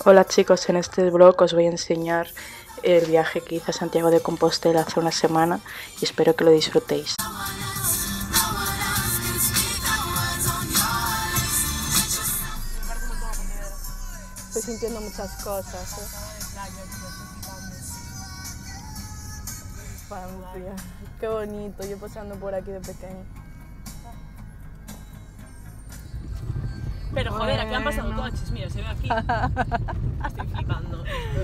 Hola chicos, en este blog os voy a enseñar el viaje que hice a Santiago de Compostela hace una semana y espero que lo disfrutéis. Estoy sintiendo muchas cosas, ¿eh? Francia, qué bonito, yo pasando por aquí de pequeño. Pero joder, aquí han pasado coches, mira, se ve aquí. Estoy flipando,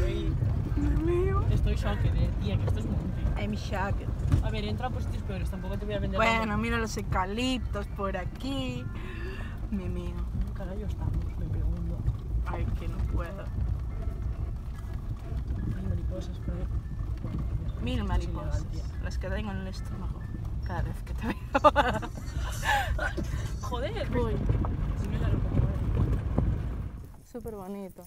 estoy shocked, tía, que esto es monte. I'm shocked. A ver, entra por sitios peores, tampoco te voy a vender. Bueno, mira los eucaliptos por aquí. Mi mío. ¿Dónde carajo estamos? Me pregunto. Ay, que no puedo. Hay mariposas por ahí. Mil mariposas, las que tengo en el estómago cada vez que te veo. Joder, voy. Si no, ya lo pongo. Súper bonito.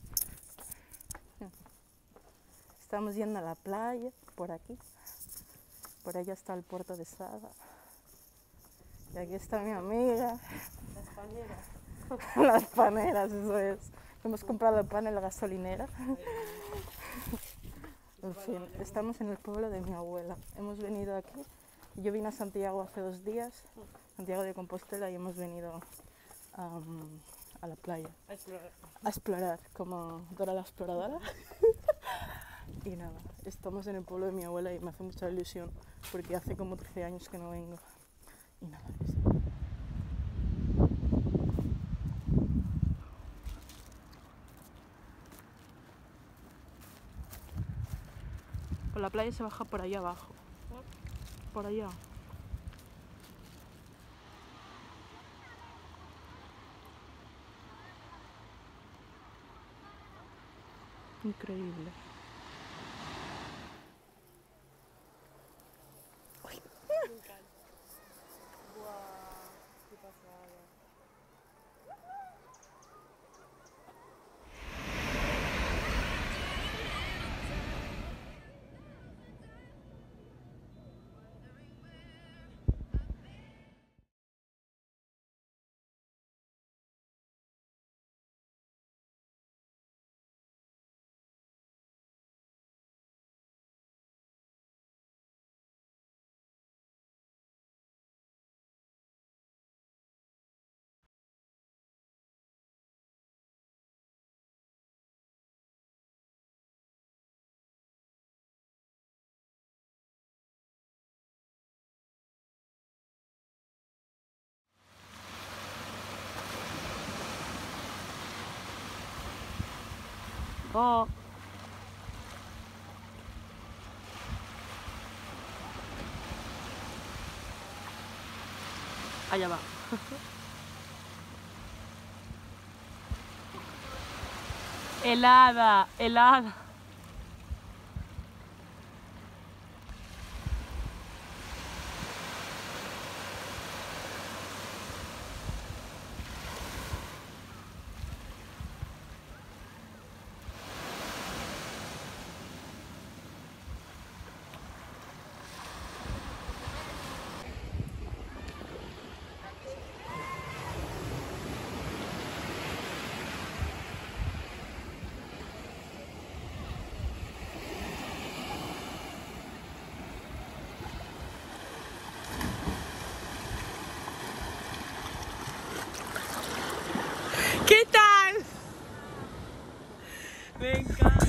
Estamos yendo a la playa, por aquí. Por allá está el puerto de Sada. Y aquí está mi amiga. Las paneras. Las paneras, eso es. Hemos comprado el pan en la gasolinera. En fin, estamos en el pueblo de mi abuela. Hemos venido aquí. Yo vine a Santiago hace 2 días, Santiago de Compostela, y hemos venido a la playa. A explorar, como Dora la exploradora. Y nada, estamos en el pueblo de mi abuela y me hace mucha ilusión porque hace como 13 años que no vengo. Y nada, eso. Por la playa se baja por allá abajo. Por allá. Increíble. Uy. Guau, qué pasada. Oh. Allá va. Helada, helada. ¿Qué tal? Me encanta.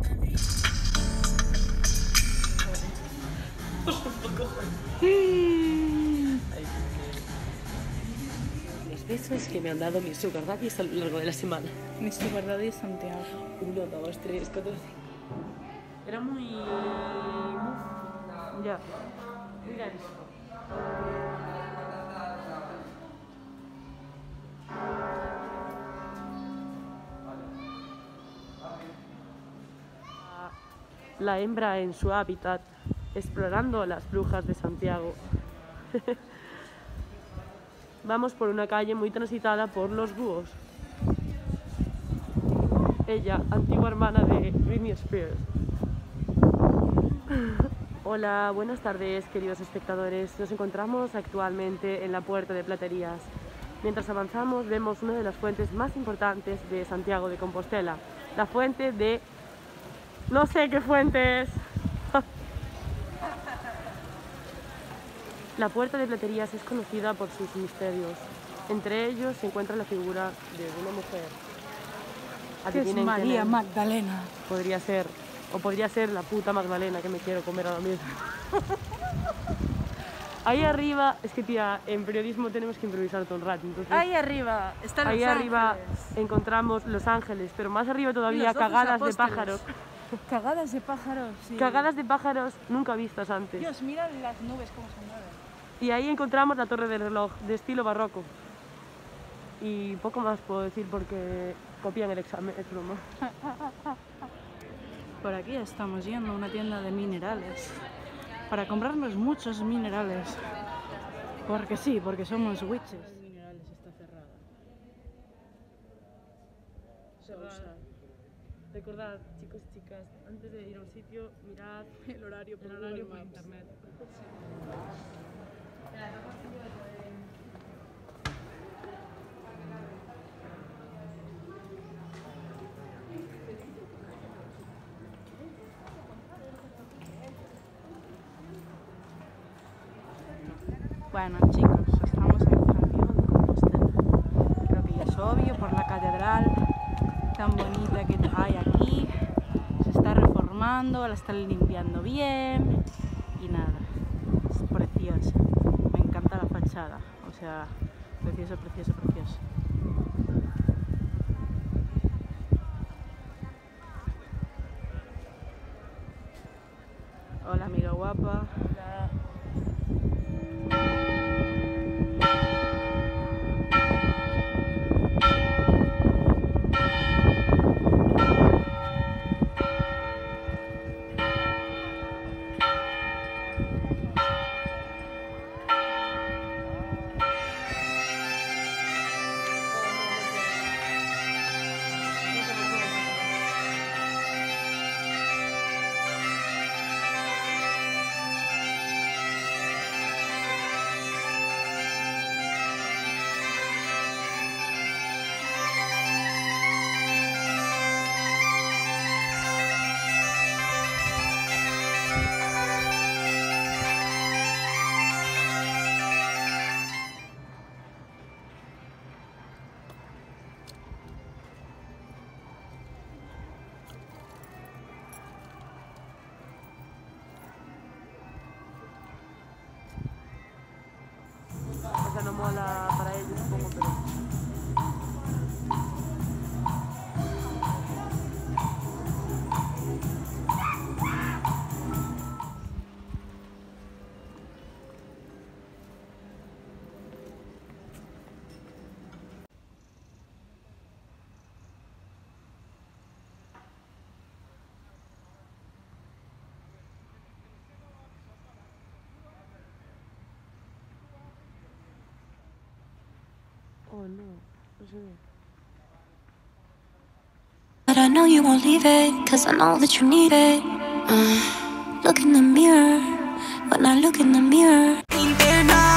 Los besos que me han dado mis sugar daddies a lo largo de la semana. Mi sugar daddy es Santiago. 1, 2, 3, 4, 5. Era muy... Ya. Mira esto. La hembra en su hábitat, explorando las brujas de Santiago. Vamos por una calle muy transitada por los búhos. Ella, antigua hermana de Britney Spears. Hola, buenas tardes, queridos espectadores. Nos encontramos actualmente en la Puerta de Platerías. Mientras avanzamos vemos una de las fuentes más importantes de Santiago de Compostela, la fuente de... no sé qué fuente es. La puerta de Platerías es conocida por sus misterios. Entre ellos se encuentra la figura de una mujer. Que es María Magdalena. Podría ser, o podría ser la puta Magdalena que me quiero comer ahora mismo. Ahí arriba, es que tía, en periodismo tenemos que improvisar todo el rato. Entonces, Ahí arriba están ahí Los arriba Ángeles. encontramos Los Ángeles, pero más arriba todavía Los 12 cagadas de apóstoles. pájaros. Cagadas de pájaros, sí. Cagadas de pájaros nunca vistas antes. Dios, mira las nubes cómo se mueven. Y ahí encontramos la torre del reloj, de estilo barroco. Y poco más puedo decir porque copian el examen, es broma. Por aquí estamos yendo a una tienda de minerales para comprarnos muchos minerales. Porque sí, porque somos witches. El minerales está cerrada. Cerrada. Recordad, chicos y chicas, antes de ir a un sitio, mirad El horario por internet. Bueno, chicos, estamos en Santiago de Compostela. Creo que ya es obvio por la catedral tan bonita que hay aquí. Se está reformando, la están limpiando bien y nada, es preciosa. Me encanta la fachada, o sea, precioso, precioso, precioso. Hola, amiga guapa. Hola. O sea, no mola para ellos, supongo, pero... Oh, no, no sé. But I know you won't leave it, cause I know that you need it. Look in the mirror, when I look in the mirror, ain't there not